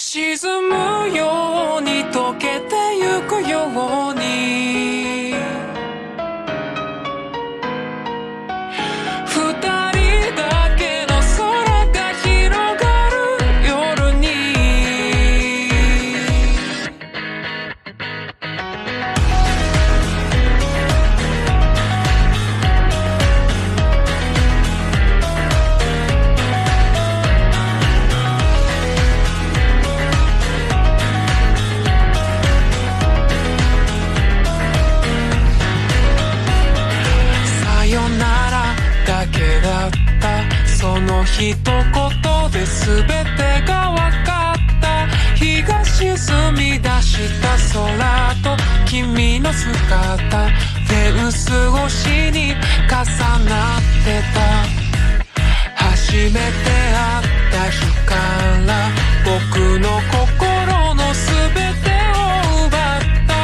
沈むように溶けてゆくように二人だけの空が広がる夜にその一言で全てが分かった。日が沈み出した空と君の姿、フェンス越しに重なってた。初めて会った日から僕の心の全てを奪った。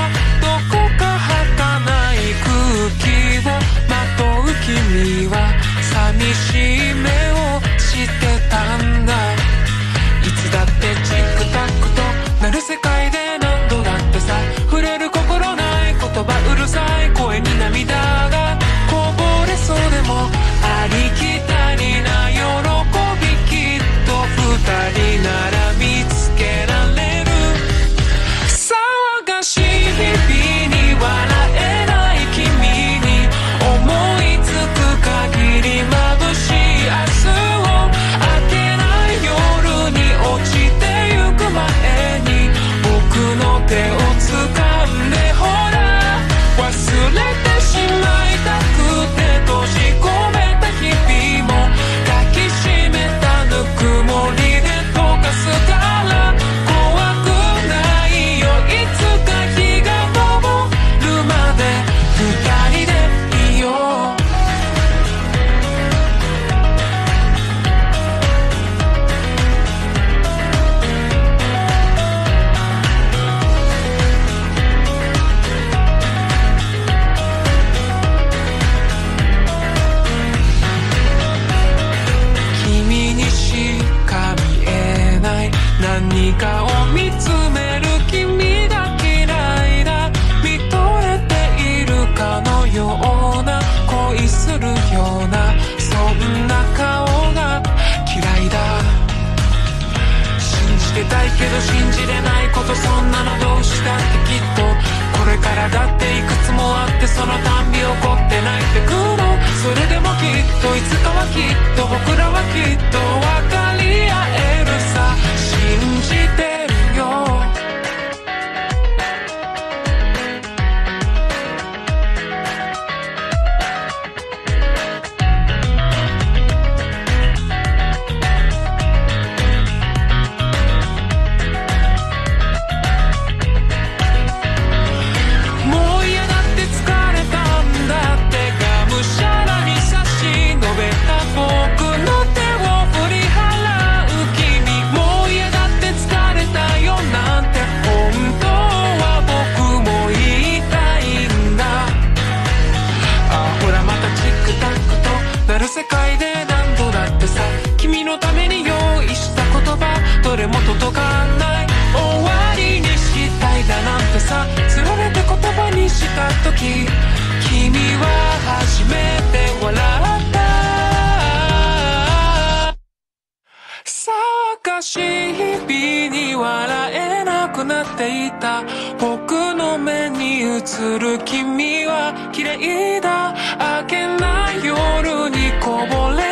どこか儚い空気をまとう君は寂しい目をしてたんだ。いつだってチックタックとなる世界で何度だってさ、触れる心ない言葉うるさい声に涙がこぼれそうでもありきたりな喜び、きっと二人なら見つけられる。騒がしい日々に笑えない君に思いつく限り眩しい明日を明けない夜に落ちてゆく前に僕の手を掴んでほら忘れてしまいたくて閉じ込めた日々も抱きしめたぬくもりで溶かすから怖くないよ。いつか日が昇るまで二人でいよう。君にしか見えない何かを見つめる君が嫌いだ。見とれているかのような恋するようなそんな顔が嫌いだ。信じてたいけど信じれないこと、そんなのどうしたってきっとこれからだっていくつもあって、そのたんび起こって泣いてくの。それでもきっといつかはきっと僕らはきっと分かり合えるさ。信じてるよ。もう嫌だって疲れたんだってがむしゃらに差し伸べた僕の手を振り払う君。もう嫌だって疲れたよなんて本当は僕も言いたいんだ。あほらまたチックタックとなる世界で何度だってさ、君のために用意した言葉どれも届かない。終わりにしたいだなんてさ、つられて言葉にした時君は初めて笑った。騒がしい日々に笑えなくなっていた僕の目に映る君は綺麗だ。明けない夜にこぼれ